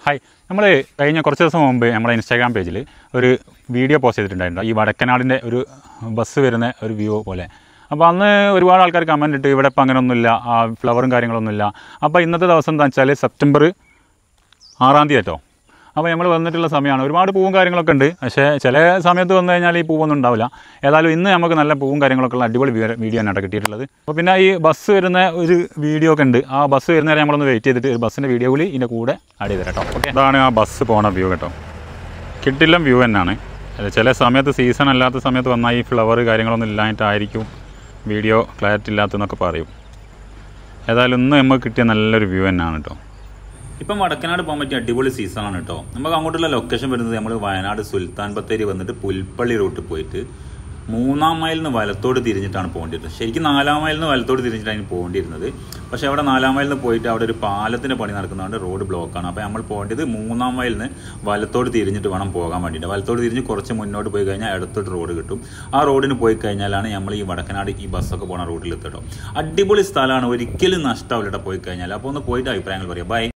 Hi, നമ്മൾ കഴിഞ്ഞ കുറച്ച് ദിവസം മുമ്പ് നമ്മുടെ ഇൻസ്റ്റാഗ്രാം പേജിൽ ഒരു വീഡിയോ പോസ്റ്റ് ചെയ്തിട്ടുണ്ടായിരുന്നു. ഈ വടക്കനാടിൻ്റെ ഒരു ബസ് വരുന്ന ഒരു വ്യൂ പോലെ. അപ്പോൾ അന്ന് ഒരുപാട് ആൾക്കാർ കമൻറ്റ് ഇട്ട് ഇവിടെ ഇപ്പം അങ്ങനെയൊന്നുമില്ല, ഫ്ലവറും കാര്യങ്ങളൊന്നുമില്ല. അപ്പോൾ ഇന്നത്തെ ദിവസം എന്താ വെച്ചാൽ സെപ്റ്റംബർ 6 കേട്ടോ. അപ്പോൾ നമ്മൾ വന്നിട്ടുള്ള സമയമാണ്. ഒരുപാട് പൂവും കാര്യങ്ങളൊക്കെ ഉണ്ട്. പക്ഷേ ചില സമയത്ത് വന്നു കഴിഞ്ഞാൽ ഈ പൂവൊന്നും ഉണ്ടാവില്ല. ഏതായാലും ഇന്ന് നമുക്ക് നല്ല പൂവും കാര്യങ്ങളൊക്കെ ഉള്ള അടിപൊളി വീഡിയോ ആണ് കിട്ടിയിട്ടുള്ളത്. അപ്പോൾ പിന്നെ ഈ ബസ് വരുന്ന ഒരു വീഡിയോ ഒക്കെ ഉണ്ട്. ആ ബസ് വരുന്ന വരെ നമ്മളൊന്ന് വെയിറ്റ് ചെയ്തിട്ട് ബസ്സിൻ്റെ വീഡിയോ കൂടി ഇതിൻ്റെ കൂടെ ആഡ് ചെയ്ത് കേട്ടോ. ഓക്കെ, അതാണ് ആ ബസ് പോണ വ്യൂ കേട്ടോ. കിട്ടില്ല വ്യൂ തന്നെയാണ്. ചില സമയത്ത് സീസൺ അല്ലാത്ത സമയത്ത് വന്നാൽ ഈ ഫ്ലവർ കാര്യങ്ങളൊന്നും ഇല്ലായിട്ടായിരിക്കും വീഡിയോ ക്ലാരിറ്റി ഇല്ലാത്തതെന്നൊക്കെ പറയും. ഏതായാലും ഇന്ന് നമുക്ക് കിട്ടിയ നല്ലൊരു വ്യൂ തന്നെയാണ് കേട്ടോ. ഇപ്പം വടക്കനാട് പോകാൻ പറ്റിയ അടിപൊളി സീസണാണ് കേട്ടോ. നമുക്ക് അങ്ങോട്ടുള്ള ലൊക്കേഷൻ വരുന്നത് നമ്മൾ വയനാട് സുൽത്താൻ ബത്തേരി വന്നിട്ട് പുൽപ്പള്ളി റൂട്ടിൽ പോയിട്ട് 3-ാം മൈലിൽ നിന്ന് വലത്തോട് തിരിഞ്ഞിട്ടാണ് പോകേണ്ടിയിരുന്നത്. ശരിക്കും 4-ാം മൈലിൽ നിന്ന് വലത്തോട് തിരിഞ്ഞിട്ടാണ് പോകേണ്ടിയിരുന്നത്. പക്ഷേ അവിടെ 4-ാം മൈലിൽ നിന്ന് പോയിട്ട് അവിടെ ഒരു പാലത്തിൻ്റെ പണി നടക്കുന്നതുകൊണ്ട് റോഡ് ബ്ലോക്കാണ്. അപ്പോൾ നമ്മൾ പോകേണ്ടത് 3-ാം മൈലിൽ നിന്ന് വലത്തോട് തിരിഞ്ഞിട്ട് വേണം പോകാൻ വേണ്ടിയിട്ട്. വലത്തോട് തിരിഞ്ഞ് കുറച്ച് മുന്നോട്ട് പോയി കഴിഞ്ഞാൽ ഇടത്തോട്ട് റോഡ് കിട്ടും. ആ റോഡിന് പോയി കഴിഞ്ഞാലാണ് നമ്മൾ ഈ വടക്കനാട് ഈ ബസ്സൊക്കെ പോകുന്ന റൂട്ടിൽ എത്തട്ടോ. അടിപൊളി സ്ഥലമാണ്, ഒരിക്കലും നഷ്ടമാവില്ല പോയി കഴിഞ്ഞാൽ. അപ്പോൾ ഒന്ന് പോയിട്ട് അഭിപ്രായങ്ങൾ പറയാം. ബൈ.